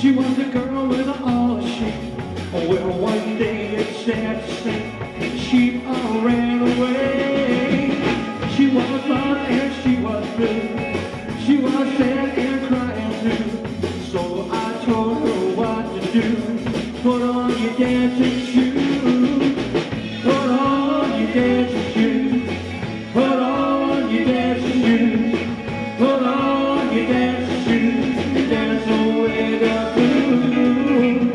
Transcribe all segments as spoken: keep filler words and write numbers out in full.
She was a girl with all the sheep. Well, one day it's sad to say, sheep all ran away. She was blonde and she was blue. She was sad and crying too. So I told her what to do. Put on your dancing shoes. Put on your dancing shoes. Put on your dancing shoes. Put on your dancing shoes. And dance away the blues.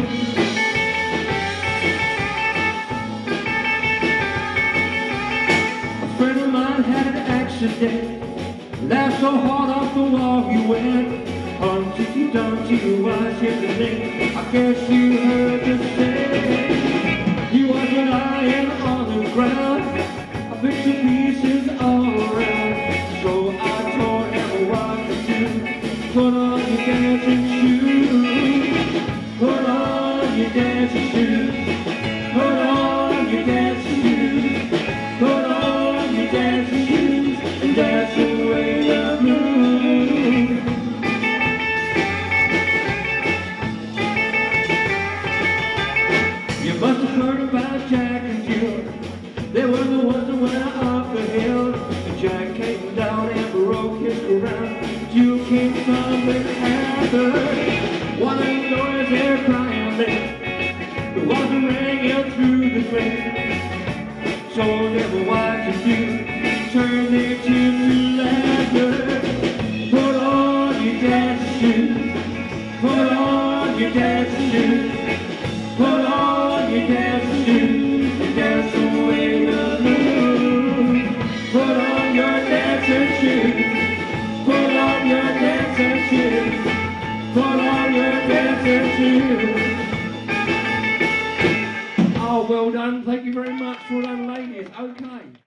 A friend of mine had an accident. Laughed so hard off the wall he went. Humpty Dumpty was his name. I guess you heard the say. He was lying on the ground, a bits of pieces all around. So I told him what to do. Put on your dancing shoes. Put on your dancing shoes. Put on your dancing shoes. Put on your dancing shoes and dance away the blues. You must have heard about Jack and Jill. They were the ones that went up the hill. And Jack came down and broke his ground. Jill came tumbling after. What a noise they're crying there. The water rang through the grave. Told them what to do. Turn their tears to laughter. Put on your dancing shoes. Put on your dancing shoes. Put on your dancing shoes and dance away the blues. Put on your dancing shoes. Put on your dancing shoes. Put on your dancing shoes. Oh, well done. Thank you very much. Well done, ladies. Okay.